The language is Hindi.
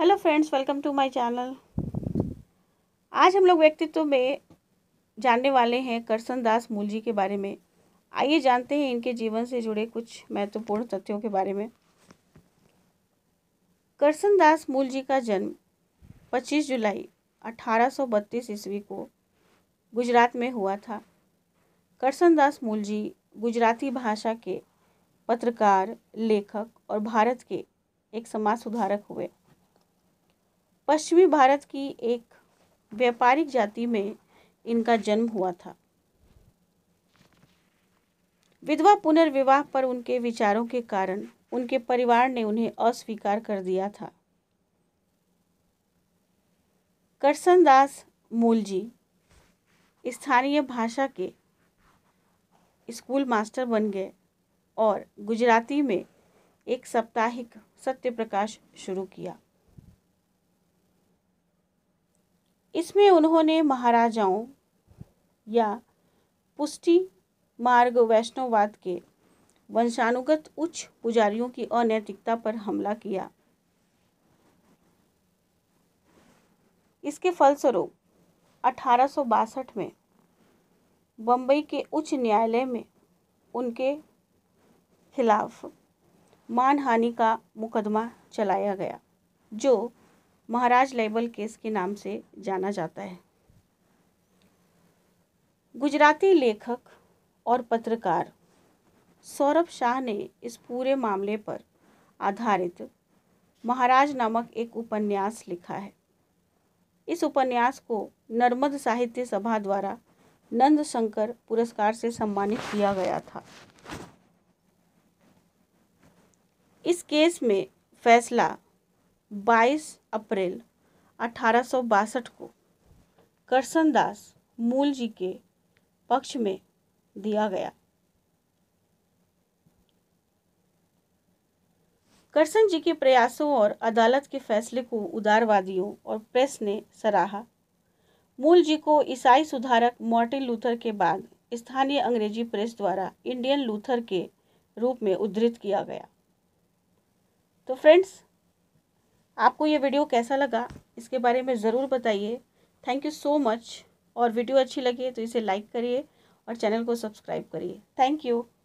Hello friends, welcome to my channel. आज हम लोग व्यक्तित्व में जानने वाले हैं करसन दास मूल जी के बारे में। आइए जानते हैं इनके जीवन से जुड़े कुछ महत्वपूर्ण तथ्यों के बारे में। करसन दास मूल जी का जन्म 25 जुलाई 1832 ईस्वी को गुजरात में हुआ था। करसन दास मूल जी गुजराती भाषा के पत्रकार, लेखक और भारत के एक समाज सुधारक हुए। पश्चिमी भारत की एक व्यापारिक जाति में इनका जन्म हुआ था। विधवा पुनर्विवाह पर उनके विचारों के कारण उनके परिवार ने उन्हें अस्वीकार कर दिया था। करसन दास मूल जी स्थानीय भाषा के स्कूल मास्टर बन गए और गुजराती में एक साप्ताहिक सत्य प्रकाश शुरू किया। इसमें उन्होंने महाराजाओं या पुष्टि मार्ग वैष्णववाद के वंशानुगत उच्च पुजारियों की अनैतिकता पर हमला किया। इसके फलस्वरूप 1862 में बम्बई के उच्च न्यायालय में उनके खिलाफ मानहानि का मुकदमा चलाया गया, जो महाराज लेबल केस के नाम से जाना जाता है। गुजराती लेखक और पत्रकार सौरभ शाह ने इस पूरे मामले पर आधारित महाराज नामक एक उपन्यास लिखा है। इस उपन्यास को नर्मद साहित्य सभा द्वारा नंद शंकर पुरस्कार से सम्मानित किया गया था। इस केस में फैसला 22 अप्रैल 1862 को करसन दास मूल जी के पक्ष में दिया गया। करसन जी के प्रयासों और अदालत के फैसले को उदारवादियों और प्रेस ने सराहा। मूल जी को ईसाई सुधारक मार्टिन लूथर के बाद स्थानीय अंग्रेजी प्रेस द्वारा इंडियन लूथर के रूप में उद्धृत किया गया। तो फ्रेंड्स, आपको ये वीडियो कैसा लगा इसके बारे में ज़रूर बताइए। Thank you so much. और वीडियो अच्छी लगे तो इसे लाइक करिए और चैनल को सब्सक्राइब करिए। Thank you.